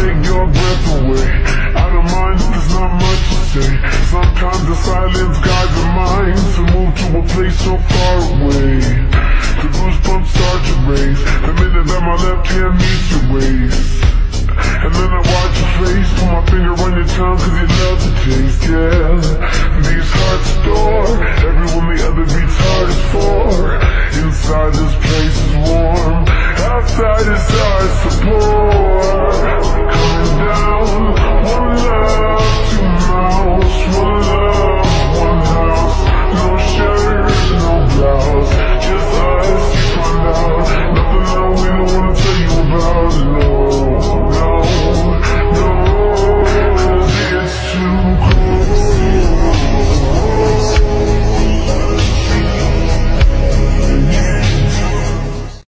take your breath away. Out of mind, there's not much to say. Sometimes the silence guides the mind to move to a place so far away. The goosebumps start to raise the minute that my left hand meets your waist. And then I watch your face, put my finger on your tongue, cause you love the taste, yeah. These hearts adore everyone the other beats hard is for. Inside this place is warm, outside is ours to pour.